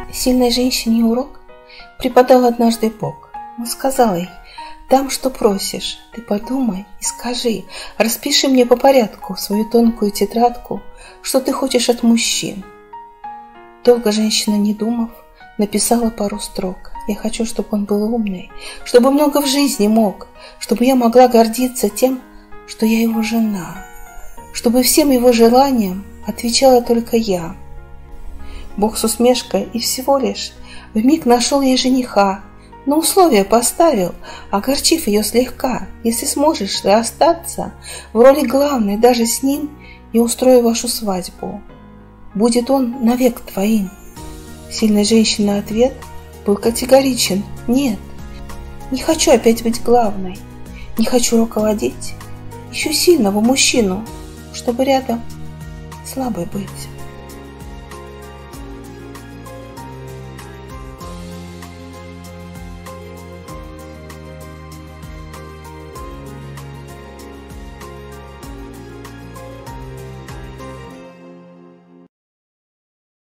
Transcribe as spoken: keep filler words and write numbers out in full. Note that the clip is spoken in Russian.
Сильной женщине урок преподал однажды Бог. Он сказал ей: «Дам, что просишь, ты подумай и скажи, распиши мне по порядку в свою тонкую тетрадку, что ты хочешь от мужчин». Долго женщина, не думав, написала пару строк. Я хочу, чтобы он был умный, чтобы много в жизни мог, чтобы я могла гордиться тем, что я его жена, чтобы всем его желаниям отвечала только я. Бог с усмешкой и всего лишь вмиг нашел ей жениха, но условия поставил, огорчив ее слегка: если сможешь ты остаться в роли главной даже с ним и устрою вашу свадьбу, будет он навек твоим. Сильной женщины ответ был категоричен: нет, не хочу опять быть главной, не хочу руководить, ищу сильного мужчину, чтобы рядом слабой быть.